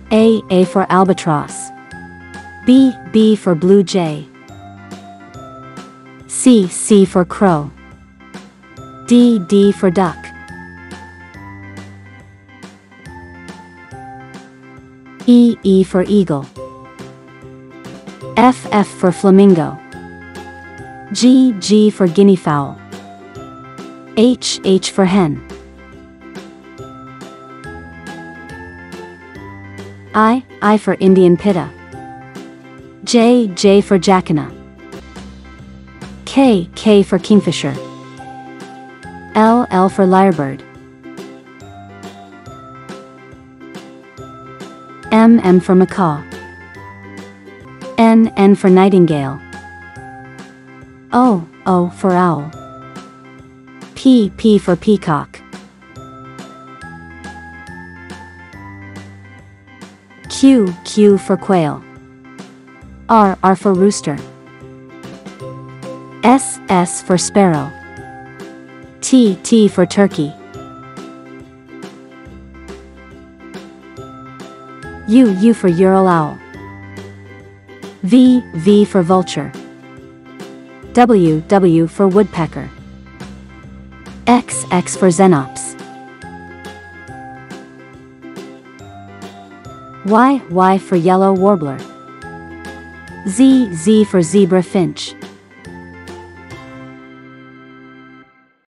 A for albatross. B for blue jay. C for crow. D for duck. E for eagle. F for flamingo. G for guinea fowl. H for hen. I for Indian pitta. J for jacana. K for kingfisher. L for lyrebird. M for macaw. N for nightingale. O for owl. P for peacock. Q for quail. R for rooster. S for sparrow. T for turkey. U for ural owl. V for vulture. W for woodpecker. X for XENOPS. Y for yellow warbler. Z for zebra finch.